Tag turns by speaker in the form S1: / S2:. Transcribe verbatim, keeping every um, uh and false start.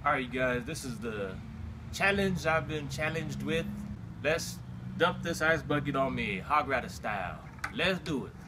S1: Alright, you guys, this is the challenge I've been challenged with. Let's dump this ice bucket on me, hog rider style. Let's do it.